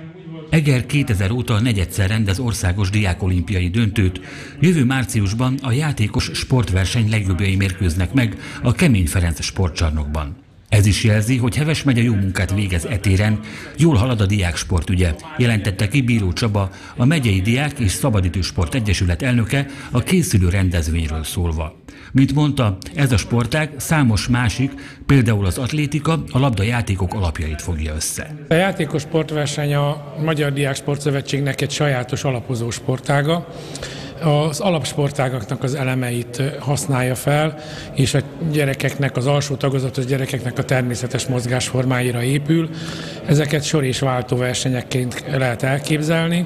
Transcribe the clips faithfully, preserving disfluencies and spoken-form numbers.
Eger kétezer óta negyedszer rendez országos diákolimpiai döntőt, jövő márciusban a játékos sportverseny legjobbjai mérkőznek meg a Kemény Ferenc sportcsarnokban. Ez is jelzi, hogy Heves megye jó munkát végez e téren, jól halad a diáksport ügye, jelentette ki Bíró Csaba, a Megyei Diák és Szabadidősport Egyesület elnöke a készülő rendezvényről szólva. Mint mondta, ez a sportág számos másik, például az atlétika, a labdajátékok alapjait fogja össze. A játékos sportverseny a Magyar Diák Sportszövetségnek egy sajátos alapozó sportága. Az alapsportágaknak az elemeit használja fel, és a gyerekeknek, az alsó tagozatos gyerekeknek a természetes mozgásformáira épül. Ezeket sor- és váltóversenyekként lehet elképzelni,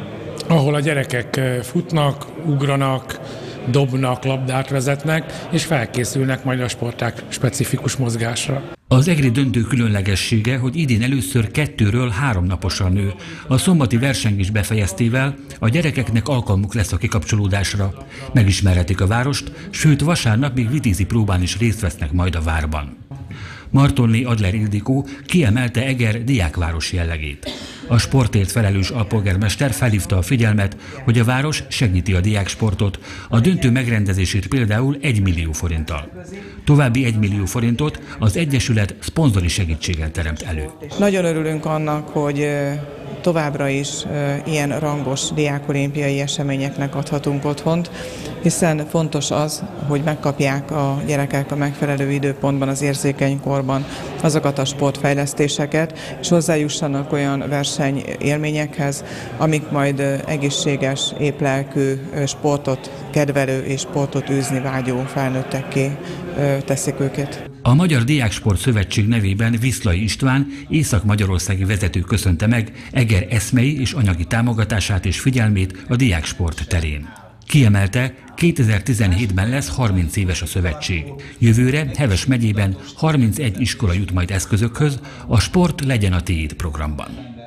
ahol a gyerekek futnak, ugranak, dobnak, labdát vezetnek, és felkészülnek majd a sportág specifikus mozgásra. Az egri döntő különlegessége, hogy idén először kettőről három naposan nő. A szombati versengés befejeztével a gyerekeknek alkalmuk lesz a kikapcsolódásra. Megismerhetik a várost, sőt vasárnap még vitézi próbán is részt vesznek majd a várban. Martonné Adler Ildikó kiemelte Eger diákváros jellegét. A sportért felelős alpolgármester felhívta a figyelmet, hogy a város segíti a diáksportot, a döntő megrendezését például egy millió forinttal. További egy millió forintot az Egyesület szponzori segítséggel teremt elő. Nagyon örülünk annak, hogy továbbra is ilyen rangos diákolimpiai eseményeknek adhatunk otthont, hiszen fontos az, hogy megkapják a gyerekek a megfelelő időpontban, az érzékeny korban azokat a sportfejlesztéseket, és hozzájussanak olyan versenyélményekhez, amik majd egészséges, épplelkű, sportot kedvelő és sportot űzni vágyó felnőttekké teszik őket. A Magyar Diáksport Szövetség nevében Viszlai István észak-magyarországi vezető köszönte meg Eger eszmei és anyagi támogatását és figyelmét a diáksport terén. Kiemelte, kétezer-tizenhétben lesz harminc éves a szövetség. Jövőre Heves megyében harmincegy iskola jut majd eszközökhöz, a Sport legyen a tiéd programban.